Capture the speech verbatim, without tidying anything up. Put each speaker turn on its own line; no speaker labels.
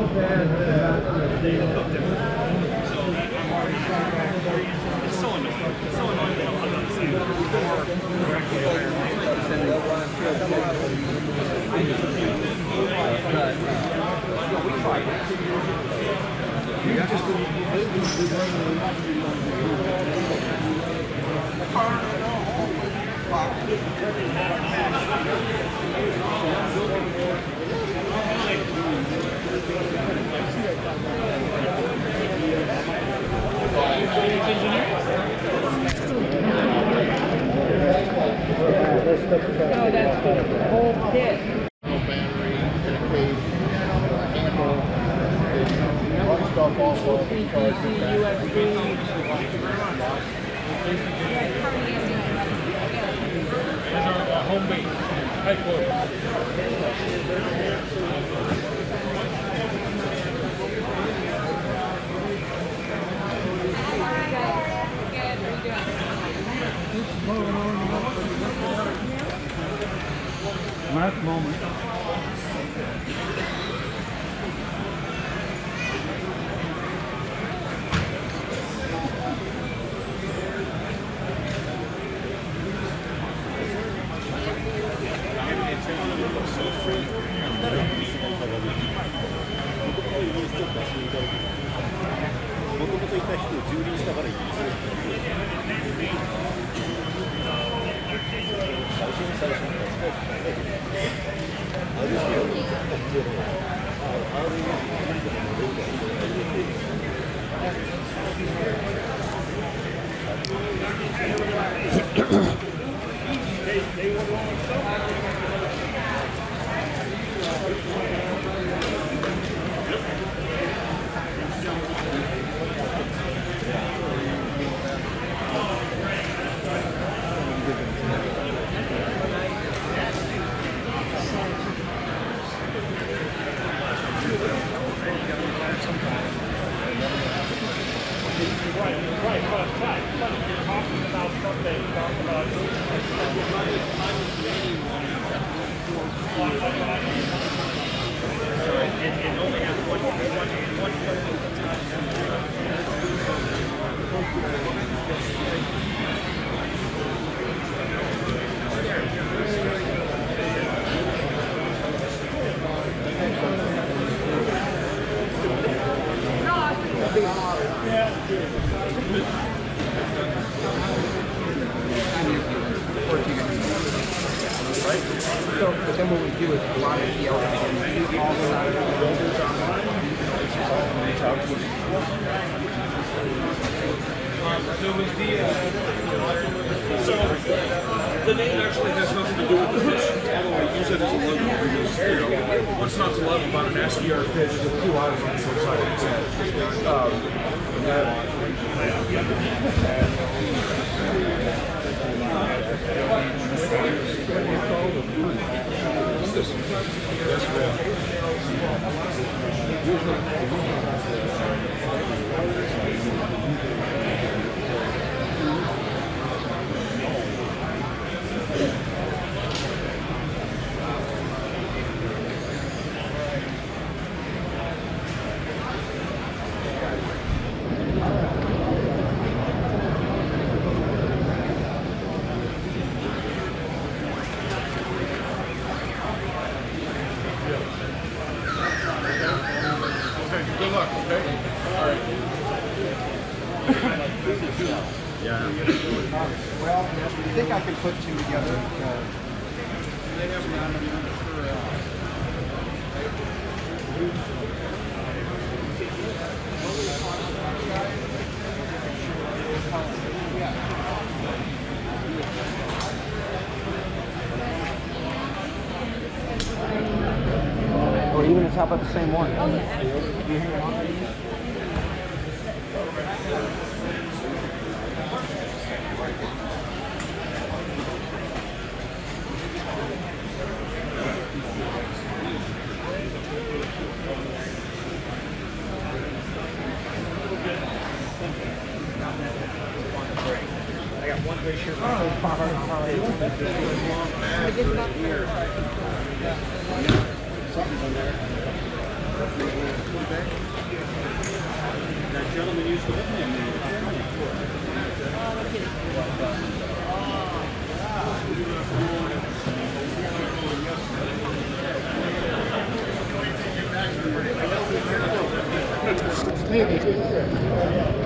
It's so annoying. It's so annoying that I'm not saying that.
No, that's the whole kit.
Battery, and a case, handle, run stuff off of the cars.
U S B.
These are uh, homemade, high quality.
Last moment.
So, but then what we do is a lot of the elders and do all the side of the builders online.
So was the uh, so the name actually has nothing to do with the fish, although I use it as a logo because, you know, what's not to love about an S D R fish is a two eyes on the side of its head. Um, and that, good luck, okay? All right. Yeah.
Well, I think I could put two together. Uh,
They have for
or even the top of the same one.
Oh, yeah.
I got one gray shirt. Oh,
I just got here.
something's in there.
That gentleman used to live in
Maybe.